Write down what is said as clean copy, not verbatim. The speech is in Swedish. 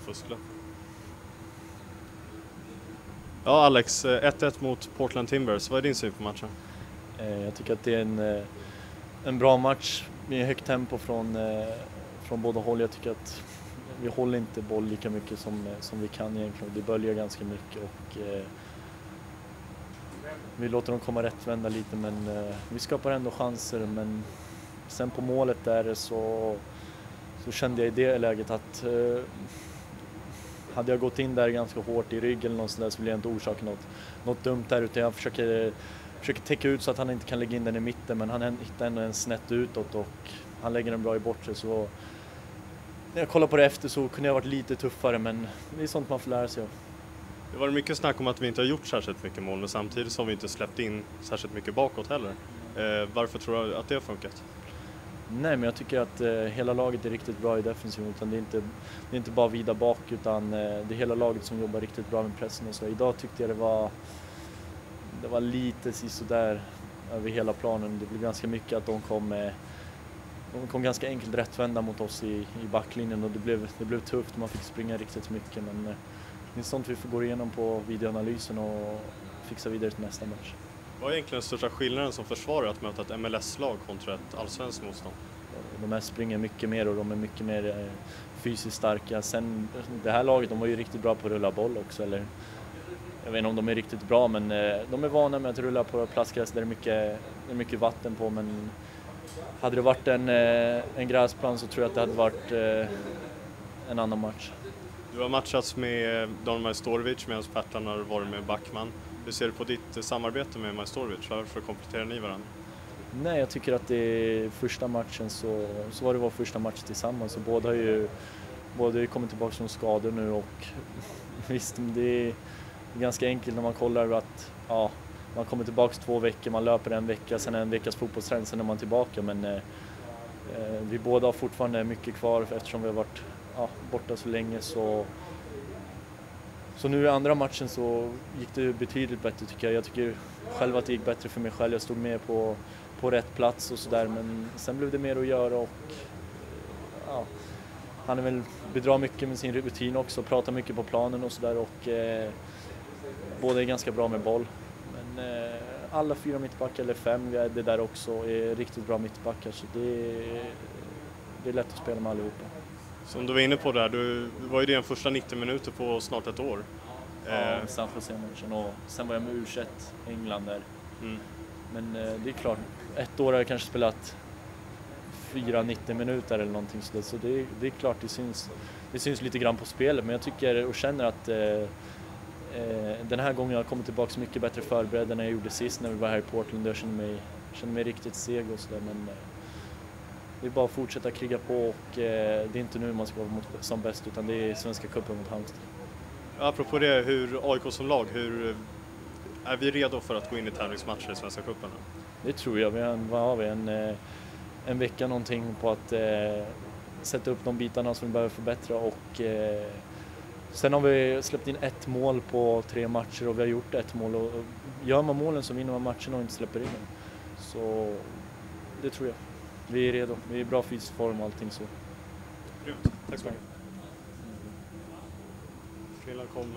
fusklapp. Ja, Alex, 1-1 mot Portland Timbers. Vad är din syn på matchen? Jag tycker att det är en bra match med högt tempo från båda håll. Jag tycker att vi håller inte boll lika mycket som vi kan egentligen. Det böljar ganska mycket och vi låter dem komma rättvända lite, men vi skapar ändå chanser. Men sen på målet där så kände jag i det läget att hade jag gått in där ganska hårt i ryggen eller något sånt där, så vill jag inte orsaka något dumt där, utan jag försöker täcka ut så att han inte kan lägga in den i mitten, men han hittar ändå en snett utåt och han lägger den bra i bortre. Så när jag kollar på det efter så kunde jag varit lite tuffare, men det är sånt man får lära sig av. Det var mycket snack om att vi inte har gjort särskilt mycket mål, men samtidigt så har vi inte släppt in särskilt mycket bakåt heller. Varför tror du att det har funkat? Nej, men jag tycker att hela laget är riktigt bra i defensiven, utan det är inte bara vida bak, utan det är hela laget som jobbar riktigt bra med pressen och så. Idag tyckte jag det var lite sisådär över hela planen. Det blev ganska mycket att de kom ganska enkelt rättvända mot oss i backlinjen, och det blev tufft. Man fick springa riktigt mycket, men det är sånt vi får gå igenom på videoanalysen och fixa vidare till nästa match. Vad är egentligen den största skillnaden som försvarar att möta ett MLS-lag kontra ett allsvenskt motstånd? De här springer mycket mer och de är mycket mer fysiskt starka. Sen det här laget, de var ju riktigt bra på att rulla boll också. Eller, jag vet inte om de är riktigt bra, men de är vana med att rulla på plastgräs där det är mycket vatten på. Men hade det varit en gräsplan så tror jag att det hade varit en annan match. Du har matchats med Don Majstorovic medan Pertland har varit med Backman. Hur ser du på ditt samarbete med Majstorovic? Varför kompletterar ni varandra? Nej, jag tycker att det är första matchen så var det vår första match tillsammans. Så båda har ju kommit tillbaka från skador nu, och visst, det är ganska enkelt när man kollar att man kommer tillbaka 2 veckor, man löper en vecka, sen en veckas fotbollsträning, sen är man tillbaka. Men vi båda har fortfarande mycket kvar eftersom vi har varit borta så länge. Så nu i andra matchen så gick det betydligt bättre, tycker jag. Jag tycker själv att det gick bättre för mig själv. Jag stod med på rätt plats och sådär, men sen blev det mer att göra, och han är väl bidrar mycket med sin rutin också, pratar mycket på planen och sådär, och båda är ganska bra med boll. Men alla 4 mittbackar, eller 5, vi är det där också, är riktigt bra mittbackar, så det är lätt att spela med allihopa. Som du var inne på där, du var ju din första 90 minuter på snart ett år. Ja, San Jose-matchen, och sen var jag med U21 England där. Mm. Men det är klart, ett år har jag kanske spelat 4-90 minuter eller någonting sådär, så det är klart det syns lite grann på spelet, men jag tycker och känner att den här gången har jag kommit tillbaka så mycket bättre förberedd än jag gjorde sist när vi var här i Portland. Jag känner mig riktigt seg och sådär, men det är bara att fortsätta kriga på, och det är inte nu man ska vara som bäst, utan det är Svenska cupen mot Halmstad. Apropå det, hur AIK som lag, hur är vi redo för att gå in i tävlingsmatcher i Svenska cupen? Det tror jag. Vad har vi? En vecka någonting på att sätta upp de bitarna som vi behöver förbättra, och sen har vi släppt in 1 mål på 3 matcher, och vi har gjort 1 mål, och gör man målen så vinner man matchen och inte släpper in dem. Så det tror jag. Vi är redo. Vi är i bra fysisk form och allting så. Grymt. Tack så mycket.